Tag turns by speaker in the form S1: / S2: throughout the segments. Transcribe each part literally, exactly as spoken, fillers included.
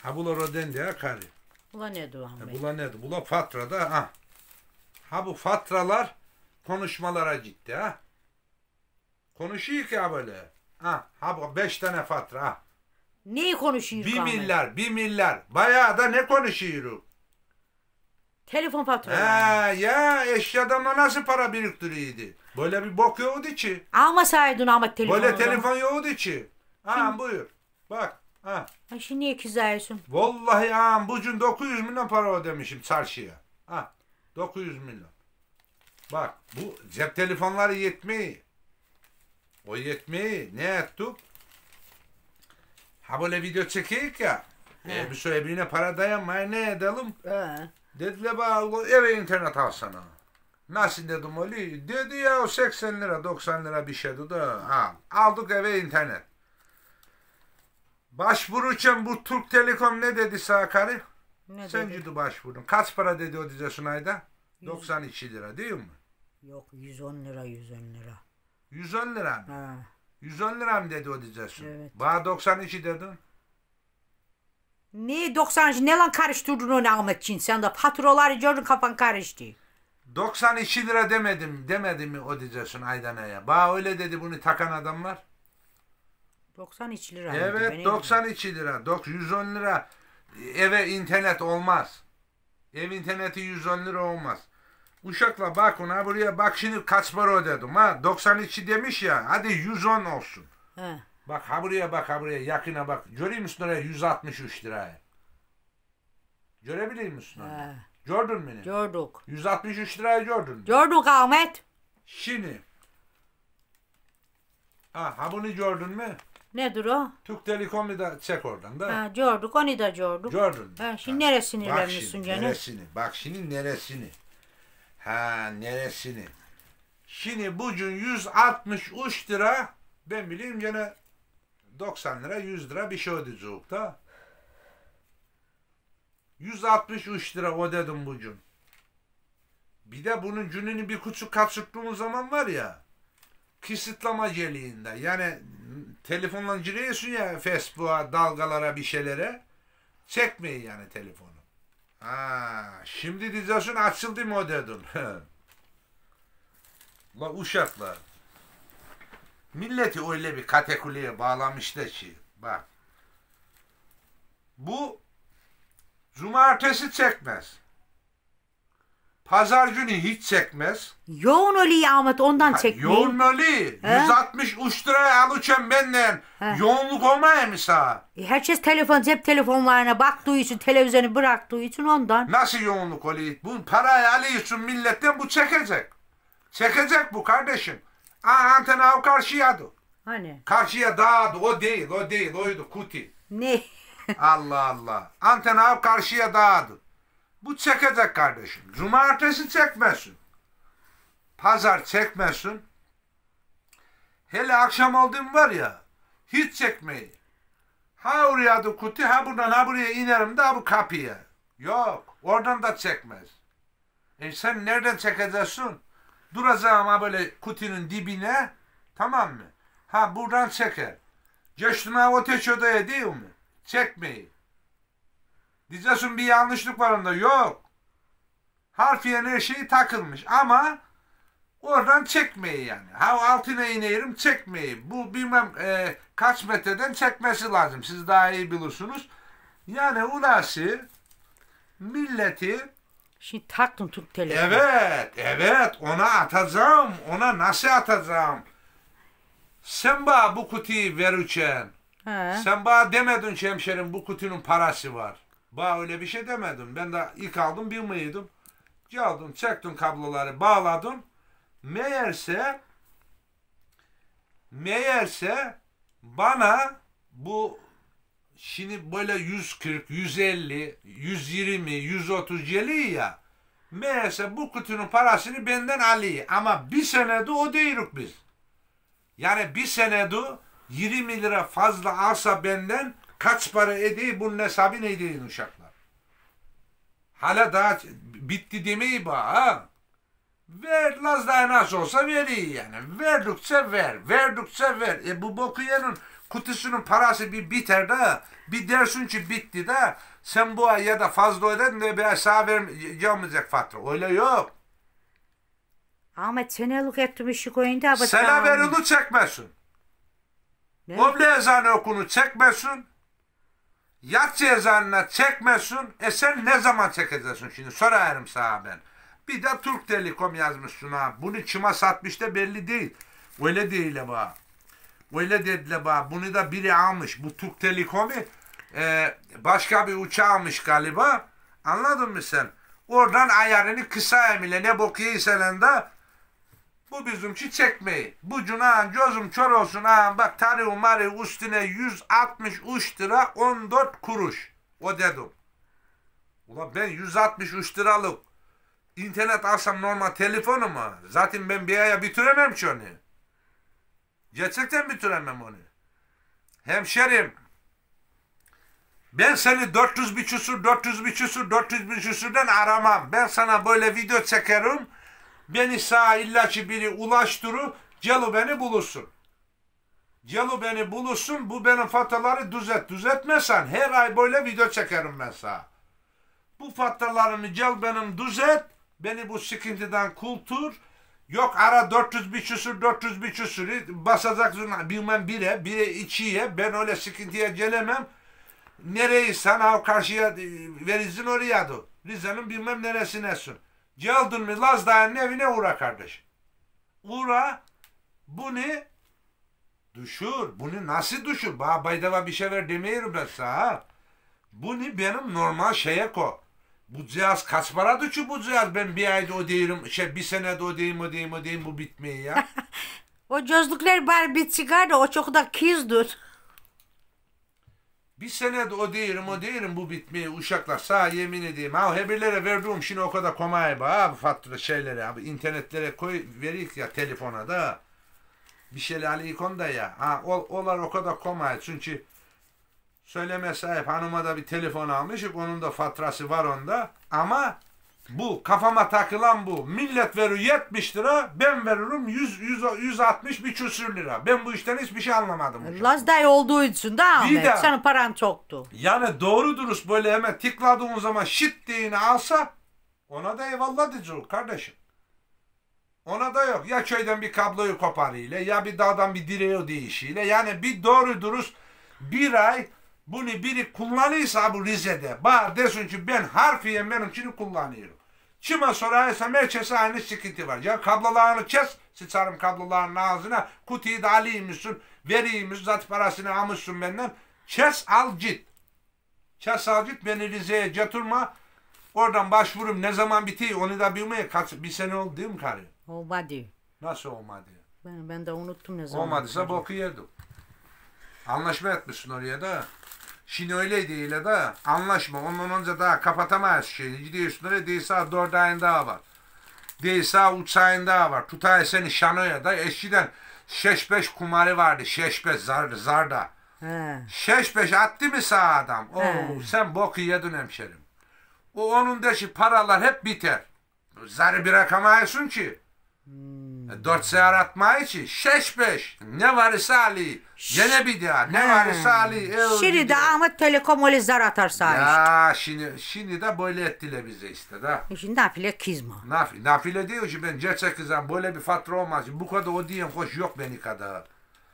S1: Ha bular o dendi ha karı.
S2: Bula ne diyor Ahmet?
S1: Bula ne? Bula fatrada ha. Ha bu fatralar konuşmalara gitti ha. Konuşuyor ki ha böyle. Ha, ha bu beş tane fatra ha.
S2: Neyi konuşuyor
S1: Bir
S2: Ahmet?
S1: milyar, bir milyar. Bayağı da ne konuşuyoruz?
S2: Telefon faturaları.
S1: Ha ya eşyadan nasıl para biriktiriyordu? Böyle bir bok yoktu ki.
S2: Almasaydın Ahmet telefonu.
S1: Böyle telefon yoktu ki. Ha buyur. Bak. Ha.
S2: Ha şimdi niye kızıyorsun?
S1: Vallahi ha bugün dokuz yüz milyon para ödemişim çarşıya. Ha. dokuz yüz milyon. Bak bu cep telefonları yetmiyor. O yetmiyor. Ne ettik? Ha böyle video çekeyik ya. E, bir süre birine para dayanmaya ne edelim?
S2: He.
S1: Dediler bana eve internet alsana. Nasıl dedim öyle? Dedi ya seksen lira doksan lira bir şeydi da al. Aldık eve internet. Başvururken bu Türk Telekom ne dedi sana karı?
S2: Ne
S1: Sen
S2: dedi?
S1: gidi başvurdun. Kaç para dedi o dize Sunay'da? doksan iki lira değil mi?
S2: Yok yüz on lira yüz on lira.
S1: yüz on lira mı?
S2: Ha.
S1: yüz on lira mı dedi o dize Sunay?
S2: Evet.
S1: Bana doksan iki dedin.
S2: Ne doksan ne lan karıştırdın onu Ahmetciğim sen de faturaları gördün kafan karıştı.
S1: doksan iki lira demedim. Demedim mi o dize Sunay'dan'a? Bana öyle dedi bunu takan adamlar.
S2: doksan iki lira.
S1: Evet doksan iki lira. yüz on lira. Eve internet olmaz. Ev interneti yüz on lira olmaz. Uşakla bak ona buraya bak şimdi kaç para ödedim ha. doksan iki demiş ya. Hadi yüz on olsun.
S2: He.
S1: Bak ha buraya bak ha buraya yakına bak. Görüyor musun oraya yüz altmış üç liraya? Görebiliyor musun onu?
S2: He.
S1: Gördün mü beni?
S2: Gördük.
S1: yüz altmış üç lirayı gördün mü?
S2: Gördük Ahmet.
S1: Şimdi. Ha, ha bunu gördün mü?
S2: Nedir o?
S1: Türk Telekom'u da çek oradan da.
S2: Ha, gördük onu da gördük.
S1: Gördün mü?
S2: Ha, şimdi nereye
S1: Bak
S2: sinirlenmişsin
S1: şimdi
S2: canım?
S1: neresini? Bak şimdi neresini? Ha neresini? Şimdi bugün yüz altmış üç lira ben bileyim gene doksan lira yüz lira bir şey ödeyecek da. yüz altmış üç lira ödedim bugün. Bir de bunun gününü bir küçük kaçırdığımız zaman var ya kısıtlama geliğinde yani telefonla giriyorsun ya Facebook'a dalgalara bir şeylere çekmeyin yani telefonu. Ha, şimdi diyeceksin açıldı mı o dedin. La uşaklar. Milleti öyle bir kategoriye bağlamışlar ki bak. Bu cumartesi çekmez. Pazar günü hiç çekmez.
S2: Yoğun oluyor Ahmet ondan çekmeyin.
S1: Yoğun öyle. yüz altmış üç liraya alırken benden
S2: He.
S1: yoğunluk olmaya mı sağa?
S2: E, herkes telefon cep telefonlarına baktığı için televizyonu bıraktığı için ondan.
S1: Nasıl yoğunluk oluyor? Bu parayı alıyorsun milletten bu çekecek. Çekecek bu kardeşim. Aa antena o karşıyadı.
S2: Hani?
S1: Karşıya dağdı. O değil, o değil. Oydu kuti.
S2: Ne?
S1: Allah Allah. Antena o karşıya dağdı. Bu çekecek kardeşim. Cumartesi çekmesin. Pazar çekmesin. Hele akşam olduğum var ya hiç çekmeyi. Ha oraya da kuti ha buradan ha buraya inerim de bu kapıya. Yok. Oradan da çekmez. E sen nereden çekeceksin? Duracağım ha böyle kutinin dibine. Tamam mı? Ha buradan çeker. Geçtim ha o teç odaya değil mi? Çekmeyi. Diyeceksin bir yanlışlık var onda. Yok. Harfiyen her şey takılmış ama oradan çekmeyi yani. Ha altına inerim çekmeyi. Bu bilmem e, kaç metreden çekmesi lazım. Siz daha iyi bilirsiniz. Yani ulası milleti
S2: Şimdi taktın Türk telefonu.
S1: evet evet ona atacağım. Ona nasıl atacağım? Sen bana bu kutuyu verirken
S2: He.
S1: sen bana demedin ki hemşerim bu kutunun parası var. Bana öyle bir şey demedim. Ben de ilk aldım bilmiyordum. Geldim çektim kabloları bağladım. Meğerse meğerse bana bu şimdi böyle yüz kırk, yüz elli, yüz yirmi, yüz otuz geliyor ya. Meğerse bu kutunun parasını benden alıyor. Ama bir senede o değiliz biz. Yani bir senede yirmi lira fazla alsa benden kaç para ediyor bunun hesabı neydi uşaklar? Hala daha bitti demeyi bana ha. Ver Laz daha nasıl olsa veriyor yani. Verdikçe ver. Verdikçe ver. E bu boku yenin kutusunun parası bir biter de bir dersin ki bitti de sen bu ay ya da fazla ödedin de bir aşağı vermeyecek fatura. Öyle yok.
S2: Ahmet senelik ettim işi koyunca ama
S1: Sela verili çekmesin. Oble ezanı okunu çekmesin. Yatsı ezanına çekmesin. E sen ne zaman çekeceksin şimdi? Sorarım sana ben. Bir de Türk Telekom yazmışsın ha. Bunu kime satmış da belli değil. Öyle değil bak. Öyle dediler bak. Bunu da biri almış. Bu Türk Telekom'u e, başka bir uçağı almış galiba. Anladın mı sen? Oradan ayarını kısa emile ne bok yiysen de bu bizimki çekmeyi. Bu cunağın gözüm kör olsun ha. Bak tarih mari üstüne yüz altmış üç lira on dört kuruş. O dedim. Ulan ben yüz altmış üç liralık internet alsam normal telefonu mu? Zaten ben bir aya bitiremem ki onu. Gerçekten bitiremem onu. Hemşerim, ben seni dört yüz bir küsur, dört yüz bir küsur, dört yüz bir küsurdan aramam. Ben sana böyle video çekerim. Beni sağa illaki biri ulaştırır. Celu beni bulursun. Celu beni bulursun. Bu benim faturaları düzelt. Düzeltmezsen her ay böyle video çekerim ben sana. Bu faturalarımı gel benim düzelt. Beni bu sıkıntıdan kultur. Yok ara dört yüz bir küsur, dört yüz bir küsur basacak bilmem bire, bire ikiye. Ben öyle sıkıntıya gelemem. Nereyi sana karşıya verirsin oraya da. Rize'nin bilmem neresinesin. Geldin mi Laz Dağı'nın evine uğra kardeşim. Uğra. Bunu düşür. Bunu nasıl düşür? Bana baydava bir şey ver demiyorum ben sana. Bunu benim normal şeye koy. Bu cihaz kaç paradır ki bu cihaz? Ben bir ayda ödeyim, şey bir senede ödeyim, ödeyim, ödeyim bu bitmeyi ya.
S2: O gözlükler bari bir çıkar da o çok da kizdir.
S1: Bir senede ödeyim, ödeyim bu bitmeyi uşaklar. Sağ yemin edeyim. Ha hebirlere verdiğim şimdi o kadar komay be abi fatura şeylere abi internetlere koy verik ya telefona da. Bir şeyler ikon da ya. Ha ol, olar o kadar komay çünkü söyleme sahip hanıma da bir telefon almışık. Onun da faturası var onda. Ama bu kafama takılan bu. Millet veriyor yetmiş lira. Ben veririm yüz, yüz, yüz altmış bir küsür lira. Ben bu işten hiçbir şey anlamadım.
S2: Lazday olduğu için de Ahmet.
S1: de,
S2: Senin paran çoktu.
S1: Yani doğru dürüst böyle hemen tıkladığın zaman şit diyeni alsa ona da eyvallah diyeceğim kardeşim. Ona da yok. Ya köyden bir kabloyu koparıyla ya bir dağdan bir direği değişiyle. Yani bir doğru dürüst bir ay bunu biri kullanıyorsa bu Rize'de bana desin ki ben harfiyen benimkini kullanıyorum. Kime sorarsam herkese aynı sıkıntı var. Ya kablolarını kes, sıçarım kabloların ağzına, kutuyu da alayımmışsın, veriymişsin, zaten parasını almışsın benden. Kes al git. Kes al git, beni Rize'ye götürme. Oradan başvurum ne zaman bitiyor onu da bilmeye kaç, bir sene oldu değil mi karı?
S2: Olmadı.
S1: Nasıl olmadı?
S2: Ben, ben de unuttum ne zaman.
S1: Olmadıysa boku yerdim. Anlaşma etmişsin oraya da. Şimdi öyle değil de anlaşma. Ondan önce daha kapatamayız şeyi. Gidiyorsun oraya değilse dört ayın daha var. Değilse üç ayın daha var. Tutay seni şanoya da eskiden şeş beş kumarı vardı. Şeş beş zar, zarda.
S2: He.
S1: Şeş beş attı mı sağ adam? Oo,
S2: He.
S1: sen boku yedin hemşerim. O onun deşi paralar hep biter. Zarı bırakamayasın ki. Hmm. Dört seher atmayı ki. Şeş beş. Ne varsa Ali. Gene bir daha. Ne varsa Ali.
S2: Şimdi de Ahmet Telekom öyle zar atarsa
S1: ya işte. şimdi, şimdi de böyle ettiler bize işte da.
S2: E şimdi nafile kızma.
S1: Nafile, nafile diyor ki ben gerçek kızım böyle bir fatura olmaz. Bu kadar o diyen hoş yok beni kadar.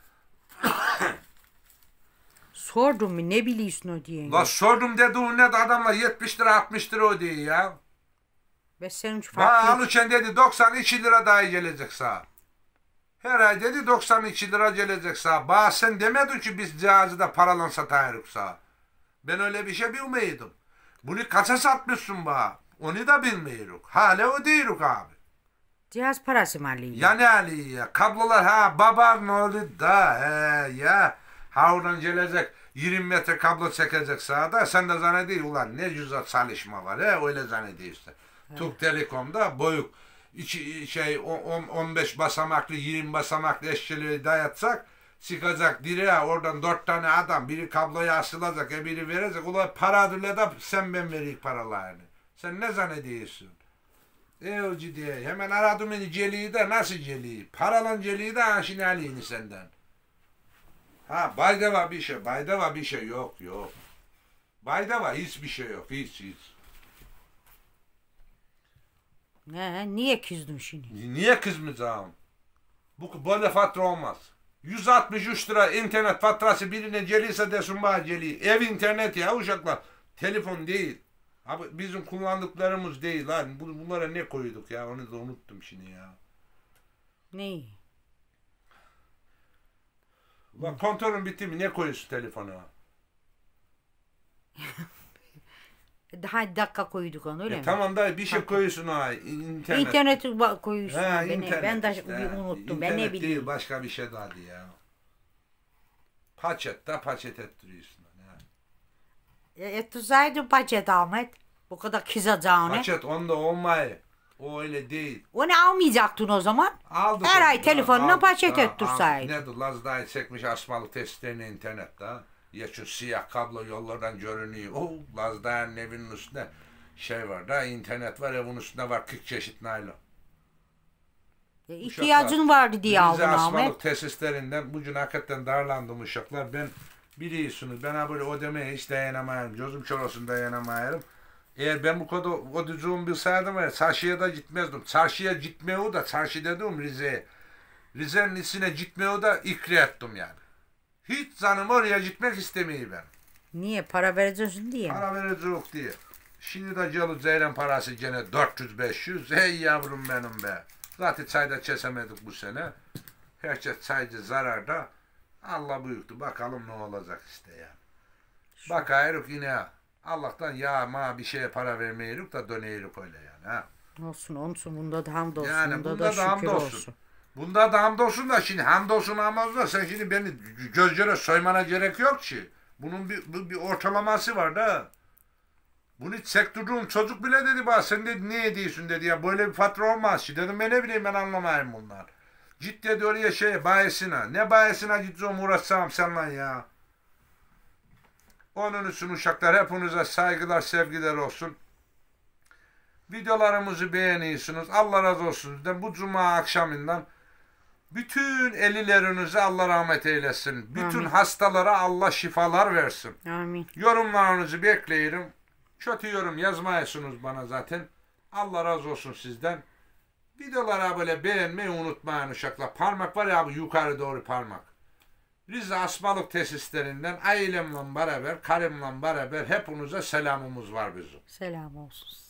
S2: Sordum mu ne biliyorsun o diye.
S1: La sordum dediğin ne de adamla yetmiş lira altmış lira o diyor ya.
S2: Ve senin şu
S1: Bana
S2: farklı...
S1: alırken dedi doksan iki lira daha gelecek sağ. Her ay dedi doksan iki lira gelecek sağ. Bana sen demedin ki biz cihazı da paralan satayırık sağ. Ben öyle bir şey bilmiyordum. Bunu kaça satmışsın bana? Onu da bilmiyoruz. Hala o değiliz abi.
S2: Cihaz parası mı alıyor?
S1: Ya ne Ali ya? Kablolar ha babam ne oldu da he ya. Ha oradan gelecek yirmi metre kablo çekecek sağda. Sen de zannediyorsun ulan ne güzel çalışma var he öyle zannediyorsun. Türk Telekom'da boyuk iki, şey on beş basamaklı yirmi basamaklı eşçiliği dayatsak çıkacak direğe oradan dört tane adam biri kabloya asılacak e biri verecek ulan paradırla da sen ben vereyim paralarını. Sen ne zannediyorsun? E o ciddi hemen aradım beni celiği de nasıl celiği? Paralan celiği de aşina aleyhini senden. Ha baydava bir şey, baydava bir şey yok yok. Baydava hiçbir şey yok, hiç hiç.
S2: Ne, niye kızdın şimdi?
S1: Niye kızmayacağım? Bu böyle fatura olmaz. yüz altmış üç lira internet faturası birine gelirse desin bana geliyor. Ev internet ya uşaklar. Telefon değil. Abi bizim kullandıklarımız değil lan. Bunlara ne koyduk ya? Onu da unuttum şimdi ya.
S2: Ne?
S1: Bak kontrolün bitti mi? Ne koyuyorsun telefona?
S2: Daha dakika koyduk onu öyle
S1: E
S2: mi?
S1: tamam da bir şey koyuyorsun ha. İnternet.
S2: İnterneti ba- koyuyorsun.
S1: Ha,
S2: ben,
S1: internet
S2: ben de
S1: işte,
S2: bir
S1: ha.
S2: unuttum. Ben ne
S1: İnternet
S2: bileyim.
S1: değil başka bir şey daha ya. Paçet da paçet ettiriyorsun. Yani.
S2: E, ettirseydin paçet Ahmet. Bu kadar kızacağını.
S1: Paçet onda olmayı. O öyle değil.
S2: Onu almayacaktın o zaman.
S1: Aldık
S2: Her
S1: onu.
S2: ay telefonuna
S1: Aldık,
S2: paçet
S1: ha,
S2: ettirseydin.
S1: aldık. Nedir? Lazdayı çekmiş asmalı testlerini internette. Ya şu siyah kablo yollardan görünüyor. Oh, Lazdayı'nın evinin üstünde şey var da internet var, evin üstünde var kırk çeşit naylon.
S2: E, ihtiyacın vardı diye aldın
S1: Rize asmalık
S2: Ahmet.
S1: tesislerinden bugün hakikaten darlandım uşaklar. Ben biliyorsunuz ben böyle ödemeye hiç dayanamayarım. Gözüm çorasını dayanamayarım. Eğer ben bu kadar o düzgün bilseydim var ya, çarşıya da gitmezdim. Çarşıya gitmeyi da çarşı dedim Rize'ye. Rize'nin içine gitmeyi da ikra ettim yani. Hiç zanım oraya gitmek istemiyor ben.
S2: Niye? Para vereceksin diye mi?
S1: Para verecek diye. Şimdi de calı zeyren parası gene dört yüz beş yüz. Hey yavrum benim be. Zaten çayda kesemedik bu sene. Herkes çaycı zararda. Allah büyüktü. Bakalım ne olacak işte ya. Bakayırık yine. Allah'tan ya ma bir şeye para vermeyirik da döneyirik öyle yani. Ha.
S2: Olsun olsun. Bunda da hamdolsun.
S1: Yani
S2: bunda,
S1: bunda
S2: da
S1: da
S2: şükür
S1: hamdolsun.
S2: olsun.
S1: Bunda da hamdolsun da şimdi hamdolsun ama da sen şimdi beni göz göre soymana gerek yok ki. Bunun bir, bir, bir ortalaması var da. Bunu çektirdiğim çocuk bile dedi bana sen dedi ne ediyorsun dedi ya böyle bir fatura olmaz ki dedim ben ne bileyim ben anlamayayım bunlar. Git dedi oraya şey bayesine ne bayesine gideceğim uğraşacağım seninle ya. Onun için uşaklar hepinize saygılar sevgiler olsun. Videolarımızı beğeniyorsunuz. Allah razı olsun sizden. Bu cuma akşamından bütün elilerinize Allah rahmet eylesin. Bütün
S2: Amin.
S1: hastalara Allah şifalar versin.
S2: Amin.
S1: Yorumlarınızı bekleyirim. Kötü yorum yazmayasınız bana zaten. Allah razı olsun sizden. Videolara böyle beğenmeyi unutmayın uşaklar. Parmak var ya bu yukarı doğru parmak. Rize asmalık tesislerinden ailemle beraber, karımla beraber hepinize selamımız var bizim.
S2: Selam olsun.